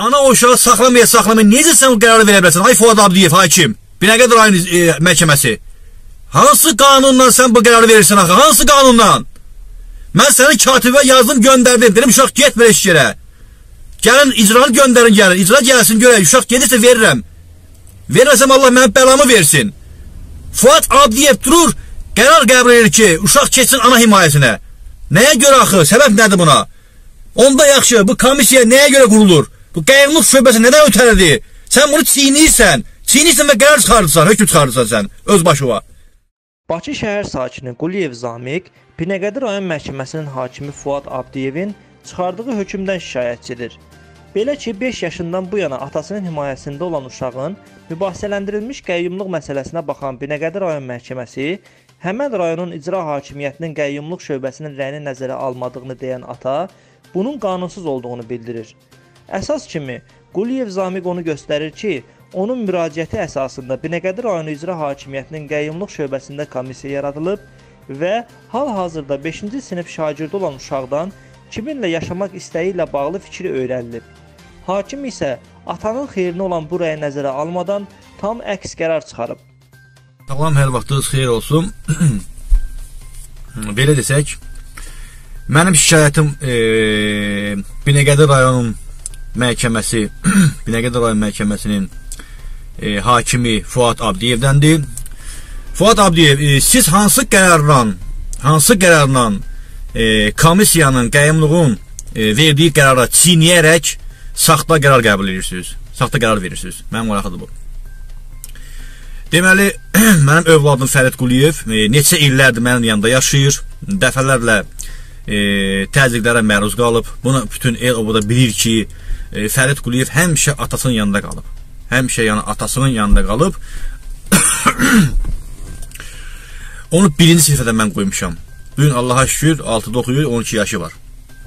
ana o uşağı saxlamaya, necə sən o qərarı verə bilərsən? Ay Fuad Abdiyev, hakim, Binəqədi rayon məhkəməsi. Hansı qanunla sən bu qərarı verirsən axı? Hansı qanunla? Mən səni katibə yazdım, göndərdim. Dedim, uşaq get belə iş yerə. Gəlin, icranı göndərin, gəlin. İcra gəlsin, görək. Uşaq gedirsə verirəm. Verməsəm Allah mənim bəlamı versin. Fuad Abdiyev durur, qərar qəbul edir ki, uşaq keçsin ana himayəsinə. Nəyə görə axı? Səbəb nədir buna? Onda yaxşı, bu komisiya nəyə görə qurulur? Bu qəyyumluq şöbəsi nədən ötəridir? Sən bunu çiğniyirsən və qərar çıxarırsan, hökm çıxarırsan sən, öz başıva. Bakı şəhər sakini Quliyev Zamiq, Binəqədi rayon məhkəməsinin hakimi Fuad Abdiyevin çıxardığı hökmdən şikayətçidir. Belə ki, 5 yaşından bu yana atasının himayəsində olan uşağın mübahisələndirilmiş qəyyumluq məsələsinə baxan Binəqədi rayon məhkəməsi, həmən rayonun icra hakimiyyətinin qəyyumluq şöbəsinin rəyini nəzərə almadığını deyən ata, bunun qanunsuz olduğunu bildirir. Əsas kimi, Quliyev Zamiq onu göstərir ki, onun müraciəti əsasında Binəqədi rayonu icra hakimiyyətinin qəyyumluq şöbəsində komissiya yaradılıb və hal-hazırda 5-ci sinif şagirdi olan uşaqdan kiminlə yaşamaq istəyi ilə bağlı fikri öyrənilib. Hakim isə atanın xeyrinə olan bu rəyi nəzərə almadan tam əks qərar çıxarıb. Salam, hər vaxtınız xeyir olsun. Belə desək, mənim şikayətim Binəqədi rayon məhkəməsi, Binəqədi rayon məhkəməsinin hakimi Fuad Abdiyevdəndir. Fuad Abdiyev, siz hansı qərarla komisiyanın, qəyyumluğun verdiyi qərara çiğniyərək saxta qərar qəbul edirsiniz? Saxta qərar verirsiniz. Mənim maraqlıdır bu. Deməli, mənim övladım Fərid Quliyev neçə illərdir mənim yanında yaşayır. Dəfələrlə təzyiqlərə məruz qalıb. Bunu bütün el obada bilir ki, Fərid Quliyev həmişə atasının yanında qalıb. Həmişə yəni atasının yanında qalıb. Onu birinci sinifədən mən qoymuşam. Bugün Allaha şükür 6-da oxuyur, 12 yaşı var.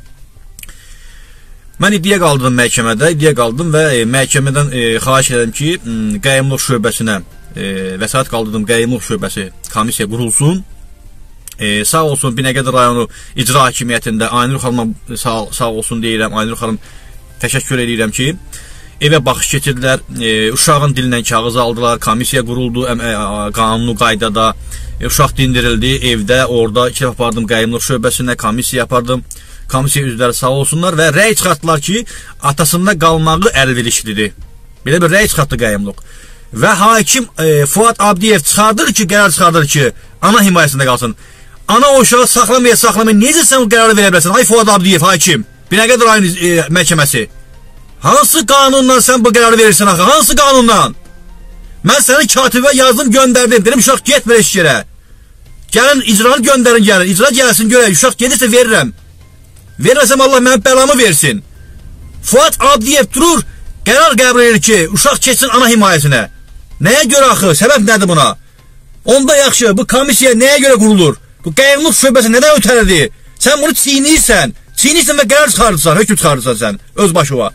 Mən iddia qaldım məhkəmədə, və məhkəmədən xahiş edirəm ki, qəyyumluq şöbəsinə, vəsait qaldırdım qəyyumluq şöbəsi komissiya qurulsun. Sağ olsun Binəqədi rayonu icra hakimiyyətində Aynur xanıma sağ olsun deyirəm, Aynur xanım təşəkkür edirəm ki, evə baxış keçirdilər, uşağın dilindən kağız aldılar, komissiya quruldu, qanunu qaydada, uşaq dindirildi, evdə, orada 2 dəfə apardım qəyyumluq şöbəsinə, komissiya apardım, komissiya üzvləri sağ olsunlar və rəy çıxartdılar ki, atasında qalmağı əlverişlidir. Belə bir rəy çıxartdı qəyyumluq. Və hakim Fuad Abdiyev qərar çıxardır ki, ana himayəsində qalsın. Ana o uşağı saxlamaya, necə sən o qərarı verə bilərsən? Ay Fuad Abdiyev, hakim, Binəqədi rayon məhkəməsi. Hansı qanunla sən bu qərarı verirsən axı? Hansı qanunla? Mən səni katibə yazdım, göndərdim. Dedim, uşaq get belə iş yerə. Gəlin, icranı göndərin, gəlin. İcra gəlsin, görək. Uşaq gedirsə verirəm. Verməsəm Allah mənim bəlamı versin. Fuad Abdiyev durur, qərar qəbul edir ki, uşaq keçsin ana himayəsinə. Nəyə görə axı? Səbəb nədir buna? Onda yaxşı, bu komisiya nəyə görə qurulur? Bu qəyyumluq şöbəsi nədən ötəridir? Sən bunu çiğniyirsən və qərar çıxarırsan, hökm çıxarırsan sən, öz başıva.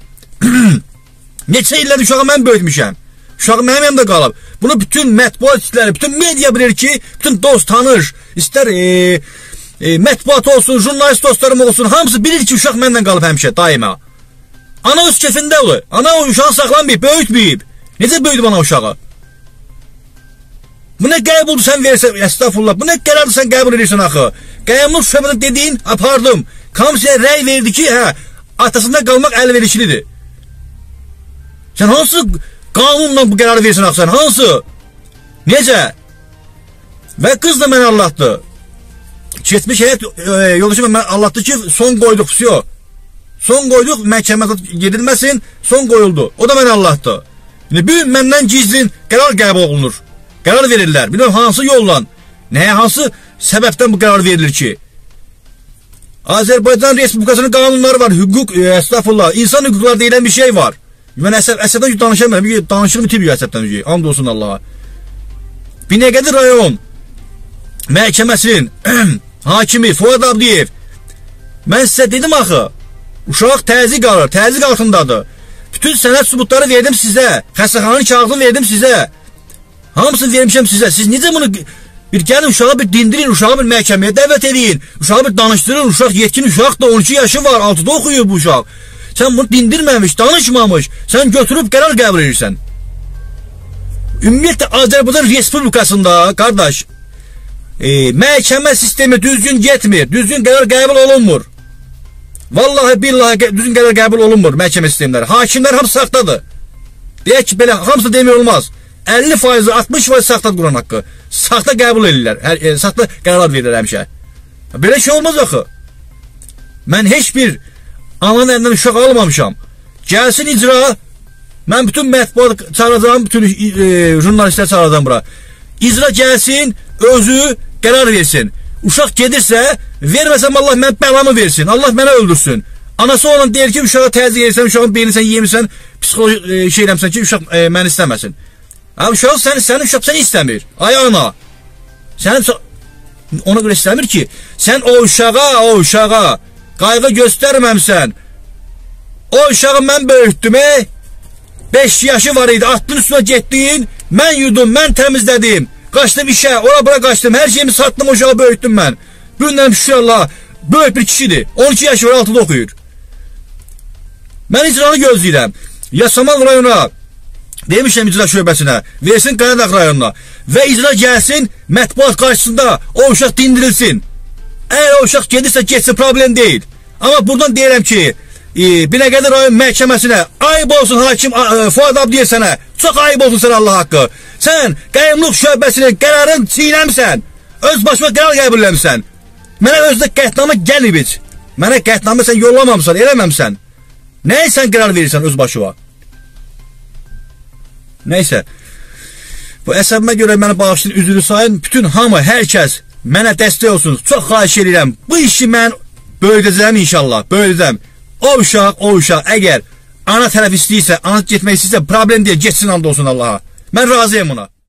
Neçə illər uşağı mən böyütmüşəm. Uşağı mənim yanımda qalıb. Bunu bütün mətbuat işləri, bütün media bilir ki, bütün dost, tanış, istər mətbuat olsun, jurnalist dostlarım olsun, hamısı bilir ki, uşaq məndən qalıb həmişə, daima. Ana öz kefində olur. Ana o uşağı saxlanmayıb, böyütməyib. Necə böyüdüb ana uşağı? Bu nə qəbuldur sən verirsən, estağfurullah, bu nə qərardır sən qəbul edirsən axı? Qəyyumluq şöbəsi dediyin, apardım. Komisiya rəy verdi ki, atasında qalmaq əlverişlidir. Sən hansı qanunla bu qərarı versən axı sən? Hansı? Necə? Və qız da mənə anlattı. Keçmiş həyat yoldaşı mənə anlattı ki, son qoyduq, son qoyduq, məhkəmədə gedilməsin, son qoyuldu. O da mənə anlattı. Bir məndən gizlin qərar qəbul olunur. Qərar verirlər. Bilməm hansı yolla, nəyə, hansı səbəbdən bu qərar verilir ki? Azərbaycan Respublikasının qanunları var, hüquq, estağfurullah, insan hüquqları deyilən bir şey var. Mən əsəbdən danışamıyorum, danışırım itibiyor əsəbdən, and olsun Allaha. Binəqədi rayon məhkəməsinin hakimi Fuad Abdiyev, mən sizə dedim axı, uşaq təzyiq alır, təzyiq altındadır. Bütün sənəd sübutları verdim sizə, xəstəxananın kağıdını verdim sizə. Hamısını vermişəm sizə. Siz necə bunu bir gəlin uşağı bir dindirin, uşağı bir məhkəməyə dəvət edin, uşağı bir danışdırın, uşaq yetkin uşaq da 12 yaşı var, 6-da oxuyur bu uşaq. Sən bunu dindirməmiş, danışmamış, sən götürüb qərar qəbul edirsən. Ümumiyyətlə Azərbaycan Respublikasında qardaş, məhkəmə sistemi düzgün getmir, düzgün qərar qəbul olunmur. Vallahi billahi düzgün qərar qəbul olunmur məhkəmə sistemləri. Hakimlər hamısı saxtadır. Deyək ki, belə hamısı demək olmaz. 50%, 60% saxta Quran haqqı. Saxta qəbul edirlər, saxta qərar verirlər həmişə. Belə şey olmaz axı. Mən heç bir ananın əlindən uşaq almamışam. Gəlsin icra, mən bütün mətbuat çağıracağım, bütün jurnalistlər çağıracağım bura. İcra gəlsin, özü qərar versin. Uşaq gedirsə, verməsəm Allah mən bəlamı versin. Allah mənə öldürsün. Anası olan deyir ki, uşağa təzyiq edirsən, uşağın beynini sən yemirsən, psixoloji şey eləmirsən ki, uşaq məni istəməsin. Abi uşaq sənin uşaq səni istəmir. Ay ana. Sənin ona görə istəmir ki, sən o uşağa qayğı göstərməmsən. O uşağı mən böyütdüm, 5 yaşı var idi, atdın üstüne getdin, mən yudum, mən təmizlədim. Qaçdım işə, ora bura qaçdım, hər şeyimi satdım, uşağı böyütdüm mən. Gündən şükür Allah, böyük bir kişidir, 12 yaşı var, 6'da oxuyur. Mən icranı gözləyirəm. Yasamal rayona, demişəm icra şöbəsinə, versin Qaradağ rayonuna və icra gəlsin, mətbuat qarşısında o uşaq dindirilsin. Əgər o uşaq gedirsə getsin, problem deyil. Amma buradan deyirəm ki, Binəqədi rayon məhkəməsinə ayıb olsun hakim Fuad Abdiyev sənə, çox ayıb olsun sənə Allah haqqı. Sən qayyumluq şöbəsinin qərarını çiğnəmsən, öz başına qərar qəbul eləmsən. Mənə özdə qətnamə gəlməyib heç. Mənə qətnamə sən yollamamsan, eləməmsən. Nəyə sən qərar verirsən öz başına? Nəysə, bu əsəbimə görə məni bağışlayın, üzülü sayın, bütün hamı, hər kəs mənə dəstək olsun, çox xahiş edirəm. Bu işi mən böyüdəcəm inşallah, böyüdəcəm. O uşaq əgər ana tərəf istəyirsə, ana getmək istəyirsə, problem deyil, getsin and olsun Allaha. Mən razıyım buna.